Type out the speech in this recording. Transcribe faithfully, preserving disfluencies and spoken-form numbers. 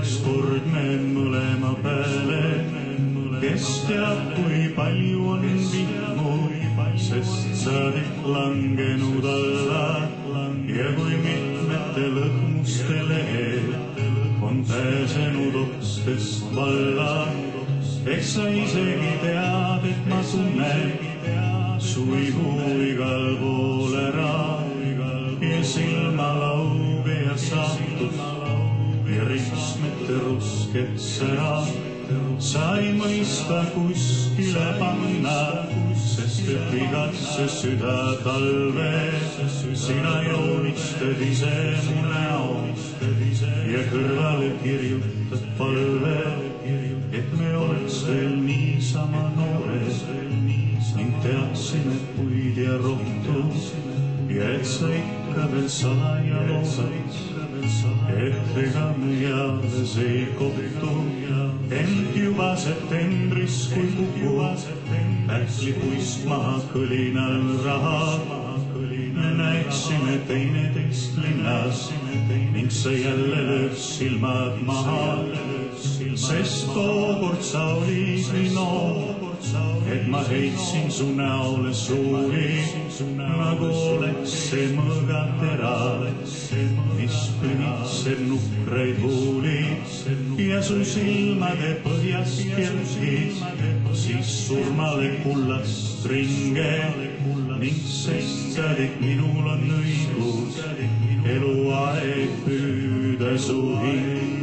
ükskord me mõlema peale, kes teab, kui palju on vihmu, sest sa olid langenud alla ja kui mitmete lõhmuste lehel on pääsenud okstest valla. Eks sa isegi tead, et ma tunnen su ihu igal pool ära ja silmalauge ja saatus ja ristmete rusket sära. Sa ei mõista kuskile panna, sest et igasse süda talve sina joonistad ise mu näo ja kõrvale kirjutad palve, et me oleks veel niisama noored ning teaksime puid ja rohtu ja et sa ikka veel salaja loodad, et ega me alles ei kohtu. Ent juba septembris, kui kukuvad pähklipuist maha kõlinal raha, me näeksime teineteist linnas ning sa jälle lööd silmad maha, sest tookord sa olid nii noor, et ma heitsin su näole suuri, nagu oleks see mõõgatera, mis pünitseb nukraid huuli ja su silmade põhjas kergid siis surmale kullast ringe ning sestad, et minul on õigus eluaeg püüda su hinge.